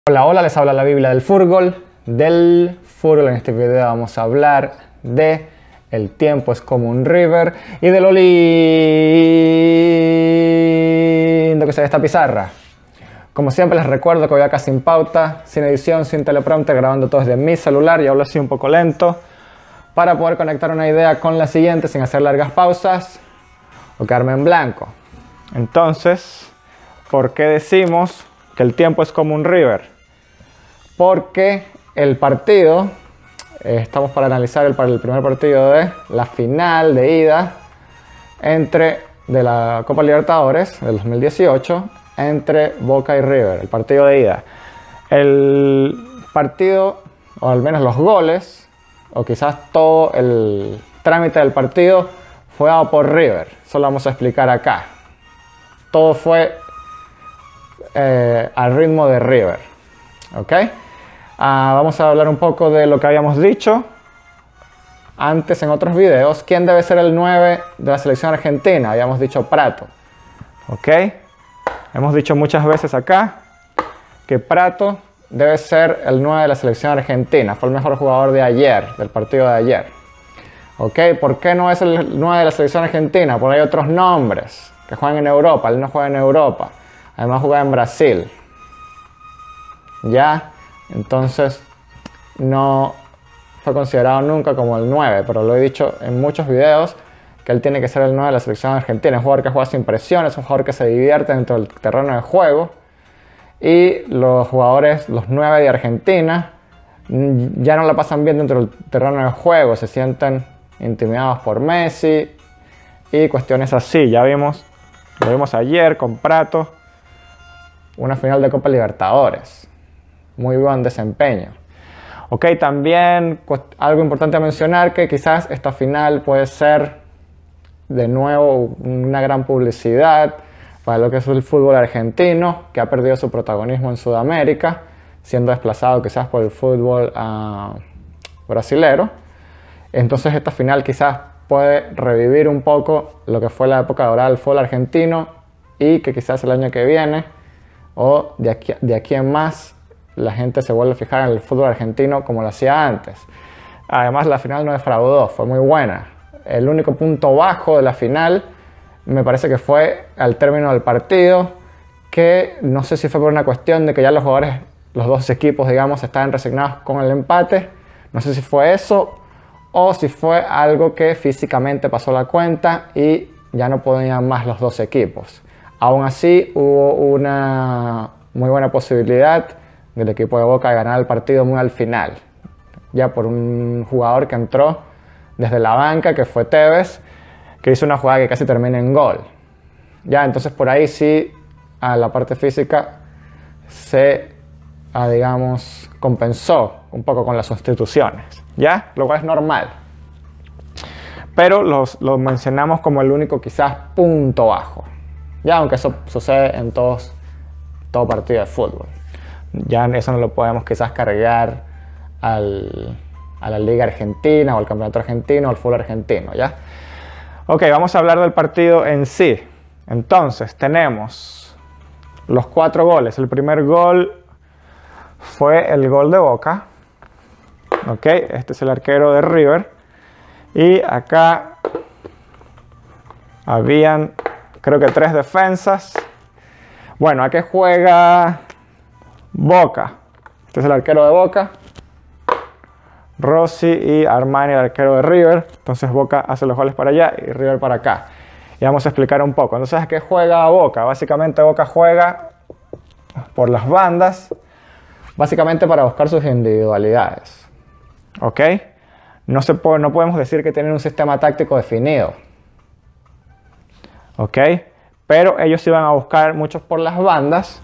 Hola, hola, les habla la Biblia del fútbol. En este video vamos a hablar de el tiempo es como un river y de lo lindo que se ve esta pizarra. Como siempre les recuerdo que voy acá sin pauta, sin edición, sin teleprompter, grabando todo desde mi celular y hablo así un poco lento para poder conectar una idea con la siguiente sin hacer largas pausas o quedarme en blanco. Entonces, ¿por qué decimos que el tiempo es como un river? Porque el partido, estamos para analizar el primer partido de la final de ida de la Copa Libertadores del 2018 entre Boca y River, el partido de ida. El partido, o al menos los goles, o quizás todo el trámite del partido fue dado por River. Eso lo vamos a explicar acá. Todo fue al ritmo de River. ¿Ok? Vamos a hablar un poco de lo que habíamos dicho antes en otros videos. ¿Quién debe ser el 9 de la selección argentina? Habíamos dicho Prato. ¿Ok? Hemos dicho muchas veces acá que Prato debe ser el 9 de la selección argentina. Fue el mejor jugador de ayer, del partido de ayer. ¿Ok? ¿Por qué no es el 9 de la selección argentina? Porque hay otros nombres que juegan en Europa. Él no juega en Europa. Además juega en Brasil. ¿Ya? Entonces no fue considerado nunca como el 9, pero lo he dicho en muchos videos que él tiene que ser el 9 de la selección argentina. Es un jugador que juega sin presión, es un jugador que se divierte dentro del terreno de juego. Y los jugadores, los 9 de Argentina, ya no la pasan bien dentro del terreno de juego, se sienten intimidados por Messi y cuestiones así. Ya vimos, lo vimos ayer con Prato, una final de Copa Libertadores. Muy buen desempeño. Ok, también algo importante a mencionar, que quizás esta final puede ser de nuevo una gran publicidad para lo que es el fútbol argentino, que ha perdido su protagonismo en Sudamérica, siendo desplazado quizás por el fútbol brasilero. Entonces esta final quizás puede revivir un poco lo que fue la época dorada del fútbol argentino y que quizás el año que viene o de aquí en más la gente se vuelve a fijar en el fútbol argentino como lo hacía antes. Además, la final no defraudó, fue muy buena. El único punto bajo de la final me parece que fue al término del partido, que no sé si fue por una cuestión de que ya los jugadores, los dos equipos, digamos, estaban resignados con el empate. No sé si fue eso o si fue algo que físicamente pasó la cuenta y ya no podían más los dos equipos. Aún así, hubo una muy buena posibilidad del equipo de Boca de ganar el partido muy al final, ya por un jugador que entró desde la banca, que fue Tevez, que hizo una jugada que casi termina en gol. Ya, entonces por ahí sí a la parte física se, digamos, compensó un poco con las sustituciones, ya, lo cual es normal. Pero lo mencionamos como el único quizás punto bajo, ya, aunque eso sucede en todo partido de fútbol. Ya eso no lo podemos quizás cargar a la Liga Argentina o al Campeonato Argentino o al fútbol argentino, ¿ya? Ok, vamos a hablar del partido en sí. Entonces, tenemos los 4 goles. El primer gol fue el gol de Boca. Ok, este es el arquero de River. Y acá habían, creo que 3 defensas. Bueno, ¿a qué juega Boca? Este es el arquero de Boca. Rossi y Armani, el arquero de River. Entonces Boca hace los goles para allá y River para acá. Y vamos a explicar un poco. Entonces, ¿a qué juega Boca? Básicamente Boca juega por las bandas, básicamente para buscar sus individualidades. ¿Ok? No podemos decir que tienen un sistema táctico definido. ¿Ok? Pero ellos iban a buscar muchos por las bandas.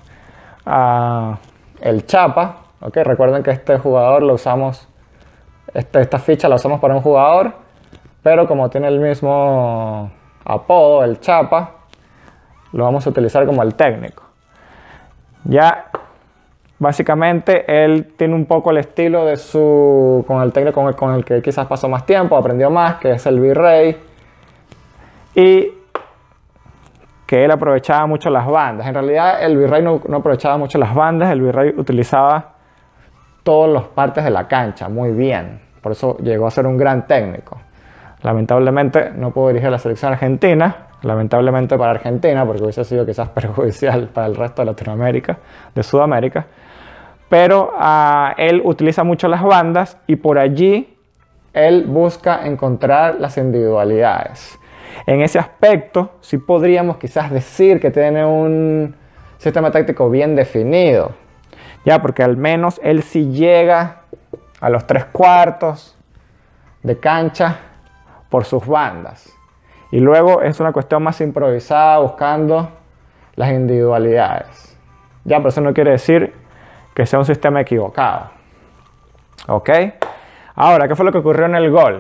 El Chapa, ¿ok? Recuerden que este jugador lo usamos, esta ficha la usamos para un jugador, pero como tiene el mismo apodo, el Chapa, lo vamos a utilizar como el técnico. Ya, básicamente él tiene un poco el estilo de con el técnico con el que quizás pasó más tiempo, aprendió más, que es el Virrey. Y que él aprovechaba mucho las bandas. En realidad el Virrey no aprovechaba mucho las bandas, el Virrey utilizaba todas las partes de la cancha muy bien. Por eso llegó a ser un gran técnico. Lamentablemente no pudo dirigir la selección argentina, lamentablemente para Argentina, porque hubiese sido quizás perjudicial para el resto de Latinoamérica, de Sudamérica. Pero él utiliza mucho las bandas y por allí él busca encontrar las individualidades. En ese aspecto sí podríamos quizás decir que tiene un sistema táctico bien definido. Ya, porque al menos él sí llega a los 3/4 de cancha por sus bandas. Y luego es una cuestión más improvisada buscando las individualidades. Ya, pero eso no quiere decir que sea un sistema equivocado. ¿Ok? Ahora, ¿qué fue lo que ocurrió en el gol?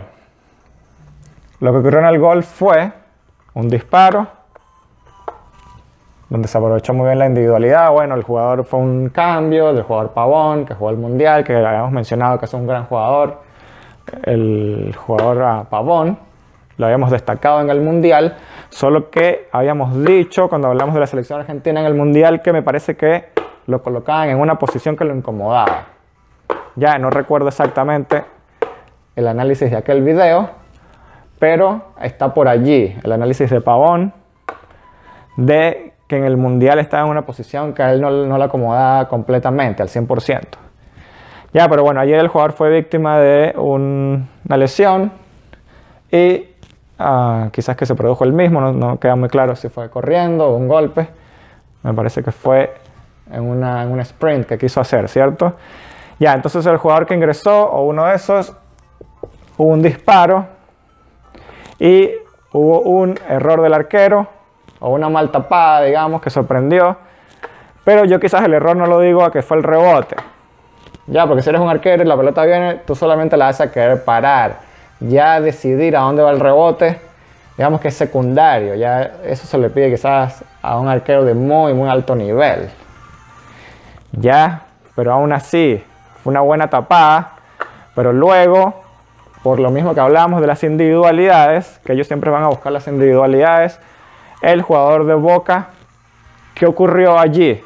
Lo que ocurrió en el gol fue un disparo donde se aprovechó muy bien la individualidad. Bueno, el jugador fue un cambio del jugador Pavón, que jugó el Mundial, que habíamos mencionado que es un gran jugador. El jugador Pavón lo habíamos destacado en el Mundial, solo que habíamos dicho cuando hablamos de la selección argentina en el Mundial que me parece que lo colocaban en una posición que lo incomodaba. Ya no recuerdo exactamente el análisis de aquel video, pero está por allí el análisis de Pavón de que en el Mundial estaba en una posición que a él no la acomodaba completamente, al 100%. Ya, pero bueno, ayer el jugador fue víctima de una lesión y quizás que se produjo el mismo, no queda muy claro si fue corriendo o un golpe. Me parece que fue en un sprint que quiso hacer, ¿cierto? Ya, entonces el jugador que ingresó, o uno de esos, hubo un disparo y hubo un error del arquero, o una mal tapada, digamos, que sorprendió. Pero yo quizás el error no lo digo a que fue el rebote. Ya, porque si eres un arquero y la pelota viene, tú solamente la vas a querer parar. Ya decidir a dónde va el rebote, digamos que es secundario. Ya eso se le pide quizás a un arquero de muy, muy alto nivel. Ya, pero aún así, fue una buena tapada. Pero luego, por lo mismo que hablábamos de las individualidades, que ellos siempre van a buscar las individualidades, el jugador de Boca, ¿qué ocurrió allí?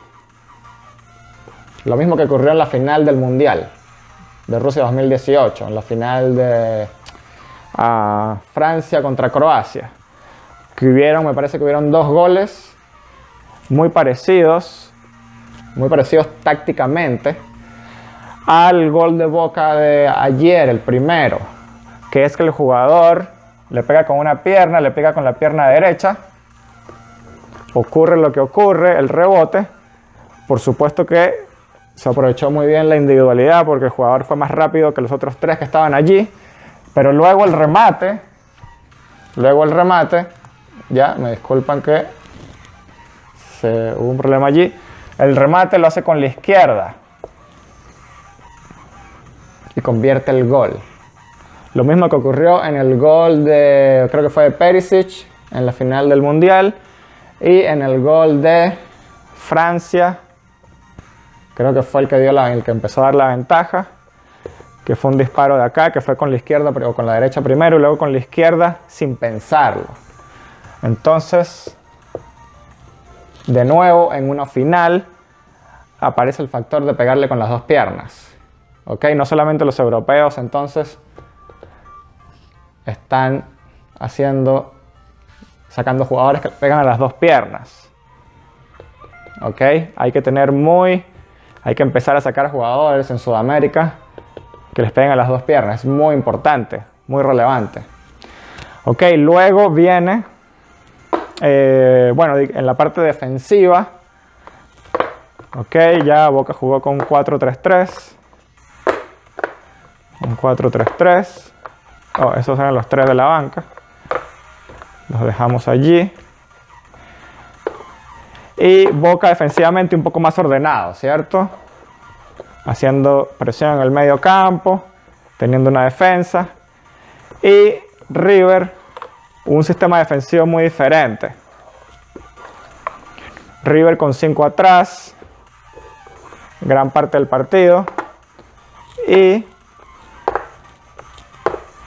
Lo mismo que ocurrió en la final del Mundial de Rusia 2018, en la final de Francia contra Croacia, que me parece que hubieron 2 goles muy parecidos tácticamente al gol de Boca de ayer, el primero, que es que el jugador le pega con una pierna, le pega con la pierna derecha, ocurre lo que ocurre, el rebote. Por supuesto que se aprovechó muy bien la individualidad porque el jugador fue más rápido que los otros 3 que estaban allí, pero luego el remate, ya me disculpan que hubo un problema allí, el remate lo hace con la izquierda y convierte el gol. Lo mismo que ocurrió en el gol de, creo que fue de Perisic en la final del Mundial, y en el gol de Francia, creo que fue el que empezó a dar la ventaja, que fue un disparo de acá, que fue con la izquierda o con la derecha primero y luego con la izquierda sin pensarlo. Entonces, de nuevo en una final aparece el factor de pegarle con las 2 piernas. ¿Ok? No solamente los europeos entonces están sacando jugadores que pegan a las 2 piernas. ¿Ok? Hay que empezar a sacar jugadores en Sudamérica que les peguen a las 2 piernas. Es muy importante, muy relevante. Ok, luego viene, bueno, en la parte defensiva. Ok, ya Boca jugó con 4-3-3. Un 4-3-3. Oh, esos eran los 3 de la banca. Los dejamos allí. Y Boca defensivamente un poco más ordenado, ¿cierto? Haciendo presión en el medio campo, teniendo una defensa. Y River, un sistema defensivo muy diferente. River con 5 atrás, gran parte del partido. Y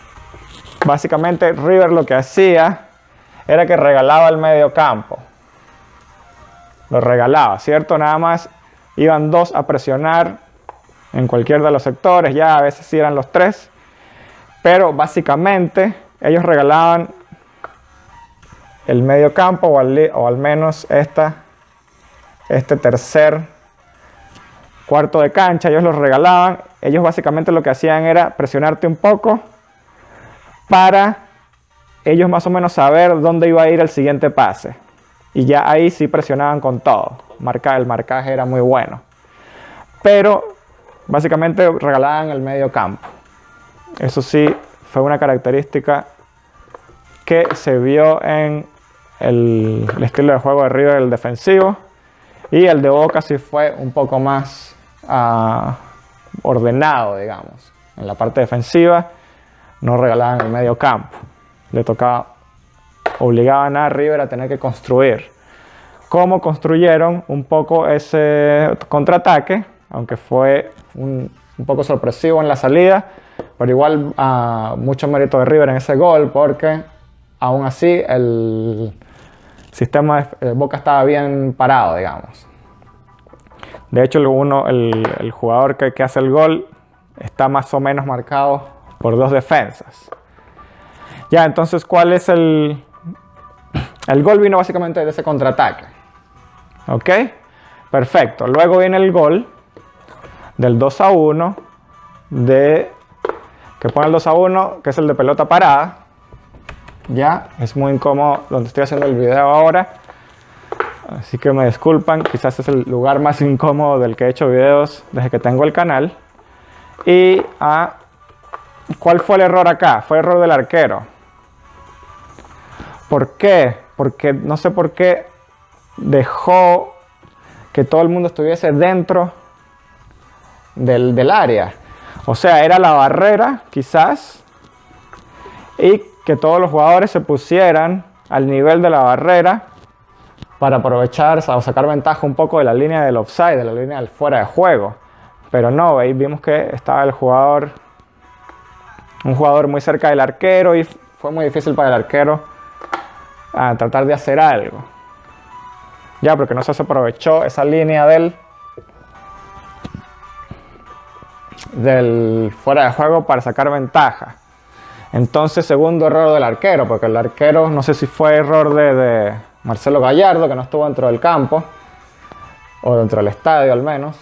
básicamente River lo que hacía era que regalaba el medio campo. lo regalaba, ¿cierto? Nada más iban 2 a presionar en cualquier de los sectores, ya a veces sí eran los 3, pero básicamente ellos regalaban el medio campo o al menos este tercer cuarto de cancha, ellos los regalaban. Ellos básicamente lo que hacían era presionarte un poco para ellos más o menos saber dónde iba a ir el siguiente pase. Y ya ahí sí presionaban con todo. El marcaje era muy bueno. Pero básicamente regalaban el medio campo. Eso sí fue una característica que se vio en el estilo de juego de River, el defensivo. Y el de Boca sí fue un poco más ordenado, digamos. En la parte defensiva no regalaban el medio campo. Obligaban a River a tener que construir. ¿Cómo construyeron un poco ese contraataque? Aunque fue un poco sorpresivo en la salida, pero igual mucho mérito de River en ese gol, porque aún así el sistema de Boca estaba bien parado, digamos. De hecho, el jugador que hace el gol está más o menos marcado por 2 defensas. Ya, entonces, ¿cuál es el gol? Vino básicamente de ese contraataque. ¿Ok? Perfecto. Luego viene el gol del 2-1, que pone el 2-1, que es el de pelota parada. Ya, es muy incómodo donde estoy haciendo el video ahora. Así que me disculpan, quizás es el lugar más incómodo del que he hecho videos desde que tengo el canal. Y ¿cuál fue el error acá? Fue el error del arquero. ¿Por qué? Porque no sé por qué dejó que todo el mundo estuviese dentro del área. O sea, era la barrera quizás, y que todos los jugadores se pusieran al nivel de la barrera para aprovechar o sacar ventaja un poco de la línea del offside, de la línea del fuera de juego. Pero no, ahí vimos que estaba un jugador muy cerca del arquero, y fue muy difícil para el arquero tratar de hacer algo. Ya, porque no se aprovechó esa línea del fuera de juego para sacar ventaja. Entonces, segundo error del arquero, porque el arquero, no sé si fue error de Marcelo Gallardo, que no estuvo dentro del campo, o dentro del estadio al menos,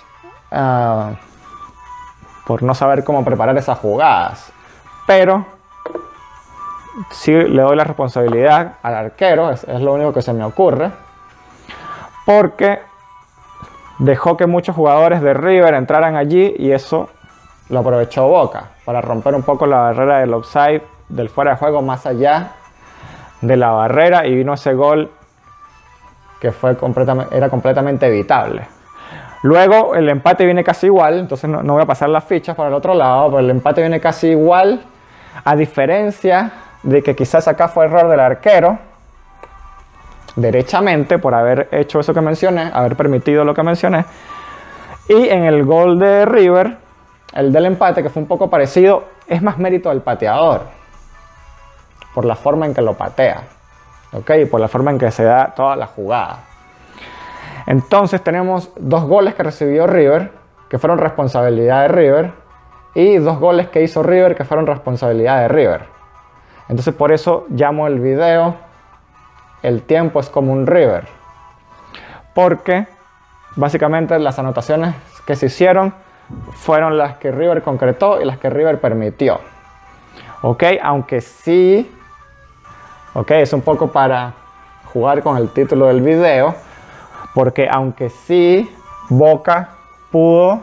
por no saber cómo preparar esas jugadas. Pero sí le doy la responsabilidad al arquero, es lo único que se me ocurre, porque dejó que muchos jugadores de River entraran allí, y eso lo aprovechó Boca para romper un poco la barrera del offside, del fuera de juego, más allá de la barrera, y vino ese gol que era completamente evitable. Luego el empate viene casi igual, entonces no voy a pasar las fichas para el otro lado, pero el empate viene casi igual, a diferencia de que quizás acá fue error del arquero, derechamente, por haber hecho eso que mencioné, haber permitido lo que mencioné. Y en el gol de River, el del empate, que fue un poco parecido, es más mérito del pateador, por la forma en que lo patea, ¿ok? Y por la forma en que se da toda la jugada. Entonces tenemos 2 goles que recibió River, que fueron responsabilidad de River, y 2 goles que hizo River, que fueron responsabilidad de River. Entonces por eso llamo el video "El tiempo es como un River", porque básicamente las anotaciones que se hicieron fueron las que River concretó y las que River permitió. Ok, aunque sí, es un poco para jugar con el título del video, porque aunque sí Boca pudo,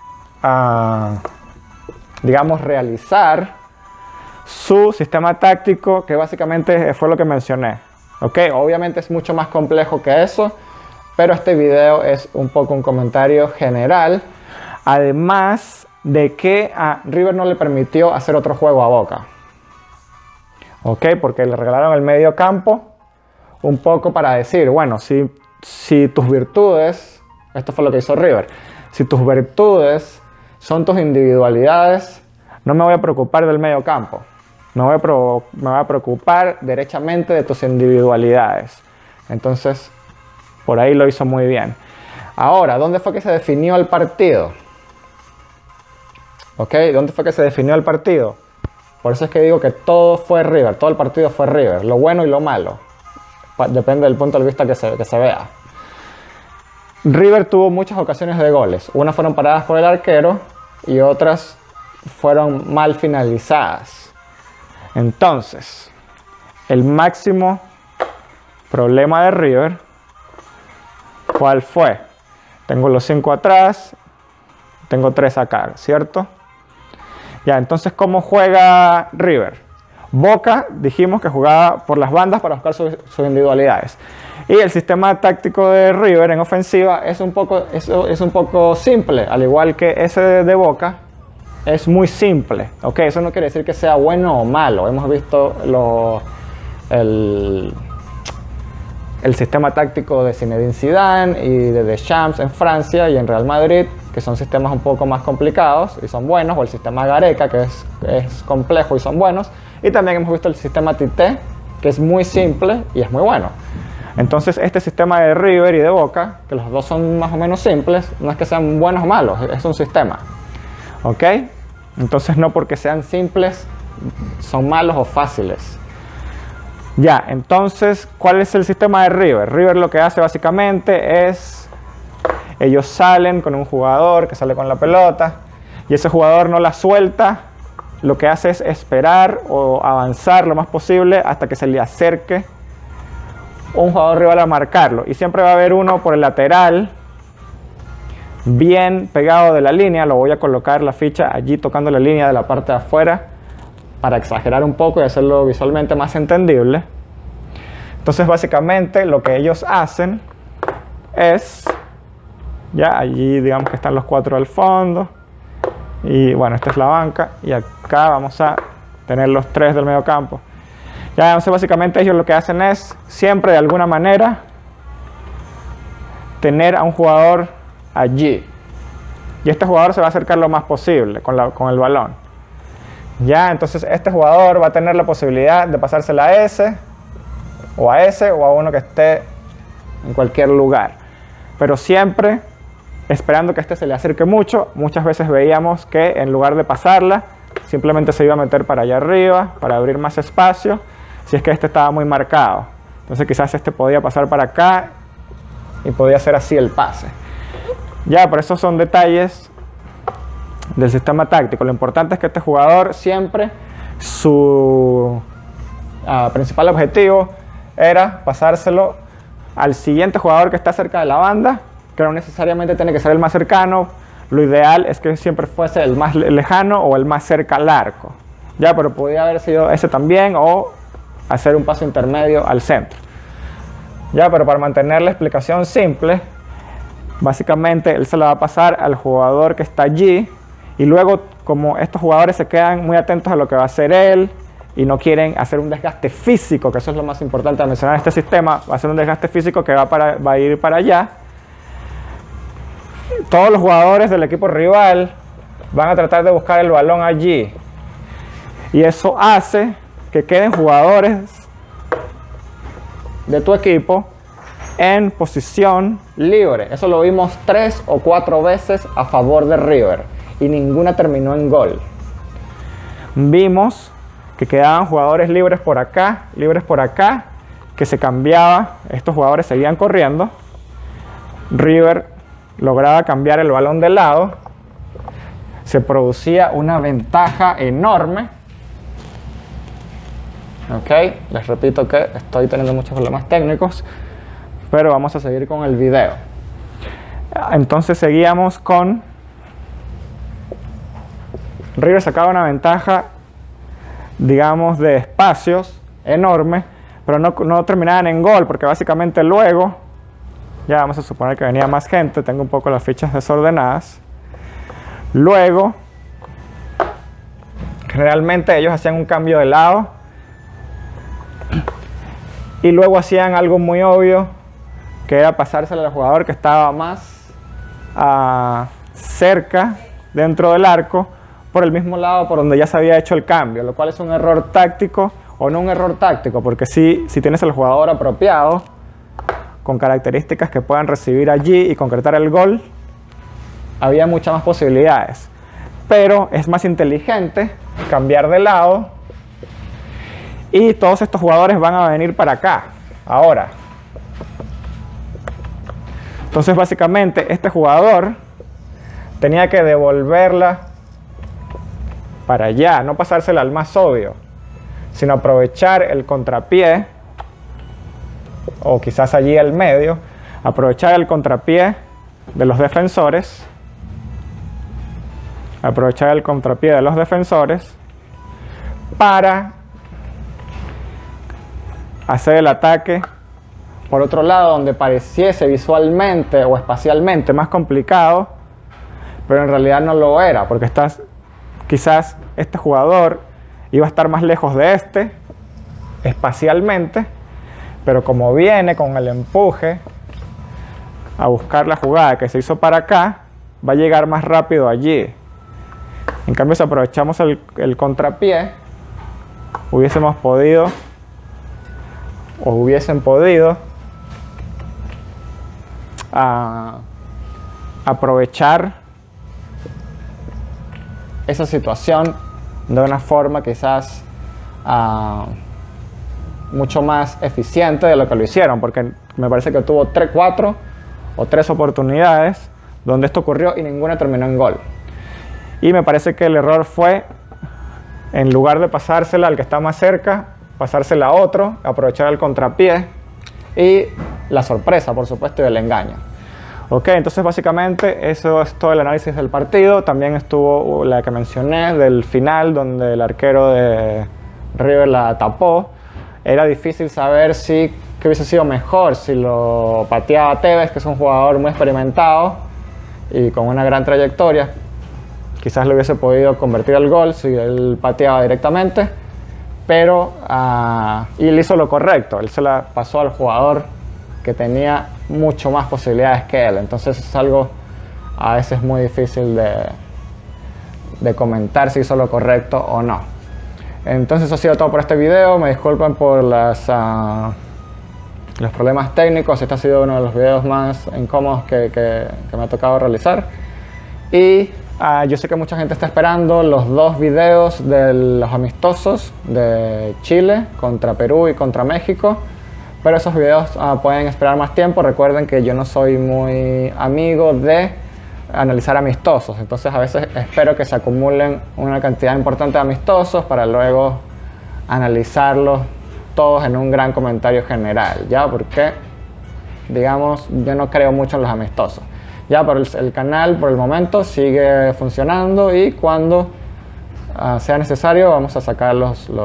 digamos, realizar su sistema táctico, que básicamente fue lo que mencioné. Ok, obviamente es mucho más complejo que eso, pero este video es un poco un comentario general, además de que a River no le permitió hacer otro juego a Boca. Ok, porque le regalaron el medio campo un poco para decir, bueno, si tus virtudes, esto fue lo que hizo River, si tus virtudes son tus individualidades, no me voy a preocupar del medio campo, me voy a preocupar derechamente de tus individualidades. Entonces Por ahí lo hizo muy bien. Ahora, ¿dónde fue que se definió el partido? ¿Ok? ¿Dónde fue que se definió el partido? Por eso es que digo que todo fue River, todo el partido fue River, lo bueno y lo malo. Depende del punto de vista que se vea. River tuvo muchas ocasiones de goles. Unas fueron paradas por el arquero y otras fueron mal finalizadas. Entonces, el máximo problema de River, ¿cuál fue? Tengo los 5 atrás, tengo 3 acá, ¿cierto? Ya, entonces, ¿cómo juega River? Boca, dijimos que jugaba por las bandas para buscar sus individualidades. Y el sistema táctico de River en ofensiva es un poco simple, al igual que ese de Boca, es muy simple. ¿Ok? Eso no quiere decir que sea bueno o malo. Hemos visto el sistema táctico de Zinedine Zidane y de Deschamps en Francia y en Real Madrid, que son sistemas un poco más complicados y son buenos, o el sistema Gareca, que es complejo y son buenos. Y también hemos visto el sistema Tite, que es muy simple y es muy bueno. Entonces este sistema de River y de Boca, que los dos son más o menos simples, no es que sean buenos o malos, es un sistema. ¿Ok? Entonces no porque sean simples son malos o fáciles. Ya, entonces, ¿cuál es el sistema de River? River lo que hace básicamente es, ellos salen con un jugador que sale con la pelota y ese jugador no la suelta, lo que hace es esperar o avanzar lo más posible hasta que se le acerque un jugador rival a marcarlo. Y siempre va a haber uno por el lateral, bien pegado de la línea. Lo voy a colocar la ficha allí tocando la línea de la parte de afuera para exagerar un poco y hacerlo visualmente más entendible. Entonces básicamente lo que ellos hacen es, ya allí digamos que están los 4 al fondo y bueno, esta es la banca y acá vamos a tener los 3 del medio campo. Ya, entonces básicamente ellos lo que hacen es siempre de alguna manera tener a un jugador allí y este jugador se va a acercar lo más posible con el balón. Ya, entonces este jugador va a tener la posibilidad de pasársela a ese o a uno que esté en cualquier lugar, pero siempre esperando que este se le acerque mucho. Muchas veces veíamos que en lugar de pasarla simplemente se iba a meter para allá arriba para abrir más espacio si es que este estaba muy marcado. Entonces quizás este podía pasar para acá y podía hacer así el pase. Ya, pero esos son detalles del sistema táctico. Lo importante es que este jugador siempre su principal objetivo era pasárselo al siguiente jugador que está cerca de la banda, que no necesariamente tiene que ser el más cercano. Lo ideal es que siempre fuese el más lejano o el más cerca al arco. Ya, pero podía haber sido ese también o hacer un paso intermedio al centro. Ya, pero para mantener la explicación simple, básicamente él se la va a pasar al jugador que está allí y luego, como estos jugadores se quedan muy atentos a lo que va a hacer él y no quieren hacer un desgaste físico, que eso es lo más importante de mencionar este sistema, va a ser un desgaste físico que va a ir para allá. Todos los jugadores del equipo rival van a tratar de buscar el balón allí y eso hace que queden jugadores de tu equipo en posición libre. Eso lo vimos 3 o 4 veces a favor de River y ninguna terminó en gol. Vimos que quedaban jugadores libres por acá, que se cambiaba, estos jugadores seguían corriendo, River lograba cambiar el balón de lado, se producía una ventaja enorme. Ok, les repito que estoy teniendo muchos problemas técnicos, pero vamos a seguir con el video. Entonces seguíamos con River sacaba una ventaja, digamos, de espacios enorme, pero no terminaban en gol, porque básicamente luego, ya vamos a suponer que venía más gente, tengo un poco las fichas desordenadas, luego generalmente ellos hacían un cambio de lado y luego hacían algo muy obvio, que era pasárselo al jugador que estaba más cerca dentro del arco, por el mismo lado por donde ya se había hecho el cambio, lo cual es un error táctico, o no un error táctico, porque si tienes el jugador apropiado, con características que puedan recibir allí y concretar el gol, había muchas más posibilidades. Pero es más inteligente cambiar de lado y todos estos jugadores van a venir para acá ahora. Entonces básicamente este jugador tenía que devolverla para allá, no pasársela al más obvio, sino aprovechar el contrapié, o quizás allí al medio, aprovechar el contrapié de los defensores, para hacer el ataque por otro lado, donde pareciese visualmente o espacialmente más complicado, pero en realidad no lo era, porque quizás este jugador iba a estar más lejos de este espacialmente, pero como viene con el empuje a buscar la jugada que se hizo para acá, va a llegar más rápido allí. En cambio, si aprovechamos el contrapié, hubiesen podido aprovechar esa situación de una forma quizás mucho más eficiente de lo que lo hicieron, porque me parece que tuvo 4 o 3 oportunidades donde esto ocurrió y ninguna terminó en gol. Y me parece que el error fue, en lugar de pasársela al que está más cerca, pasársela a otro, aprovechar el contrapié y la sorpresa, por supuesto, y el engaño. Ok, entonces básicamente eso es todo el análisis del partido. También estuvo la que mencioné del final, donde el arquero de River la tapó. Era difícil saber qué hubiese sido mejor, si lo pateaba Tevez, que es un jugador muy experimentado y con una gran trayectoria. Quizás lo hubiese podido convertir al gol si él pateaba directamente, pero y él hizo lo correcto. Él se la pasó al jugador que tenía mucho más posibilidades que él. Entonces es algo a veces muy difícil de comentar si hizo lo correcto o no. Entonces eso ha sido todo por este video. Me disculpen por los problemas técnicos. Este ha sido uno de los videos más incómodos que me ha tocado realizar. Y yo sé que mucha gente está esperando los 2 videos de los amistosos de Chile contra Perú y contra México. Pero esos videos pueden esperar más tiempo. Recuerden que yo no soy muy amigo de analizar amistosos. Entonces a veces espero que se acumulen una cantidad importante de amistosos para luego analizarlos todos en un gran comentario general. ¿Ya? Porque, digamos, yo no creo mucho en los amistosos. Ya, pero el canal por el momento sigue funcionando y cuando sea necesario vamos a sacar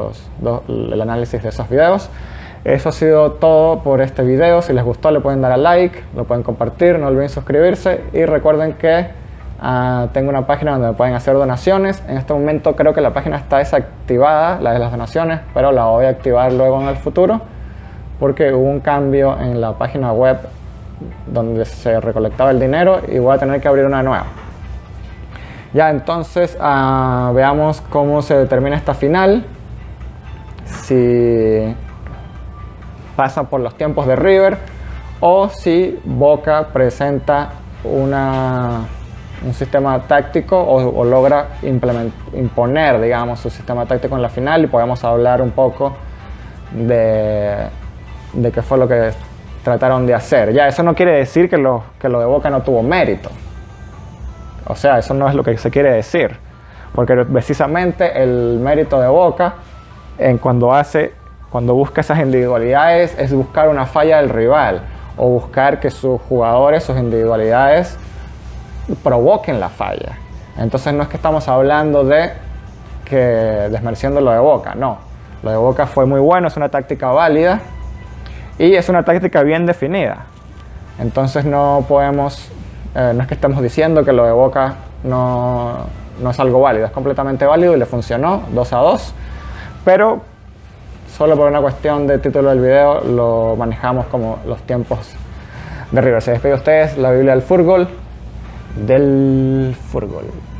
el análisis de esos videos. Eso ha sido todo por este video. Si les gustó le pueden dar a like, lo pueden compartir, no olviden suscribirse y recuerden que tengo una página donde pueden hacer donaciones. En este momento creo que la página está desactivada, la de las donaciones, pero la voy a activar luego en el futuro porque hubo un cambio en la página web donde se recolectaba el dinero y voy a tener que abrir una nueva. Ya, entonces veamos cómo se determina esta final. Si pasa por los tiempos de River o si Boca presenta un sistema táctico o logra imponer, digamos, su sistema táctico en la final, y podemos hablar un poco de qué fue lo que trataron de hacer. Ya, eso no quiere decir que lo de Boca no tuvo mérito. O sea, eso no es lo que se quiere decir. Porque precisamente el mérito de Boca cuando busca esas individualidades es buscar una falla del rival o buscar que sus jugadores, sus individualidades provoquen la falla. Entonces no es que estamos hablando desmereciendo lo de Boca, no. Lo de Boca fue muy bueno, es una táctica válida y es una táctica bien definida. Entonces no podemos, no es que estemos diciendo que lo de Boca no es algo válido, es completamente válido y le funcionó 2-2, pero solo por una cuestión de título del video lo manejamos como los tiempos de River. Se despide de ustedes la Biblia del fútbol.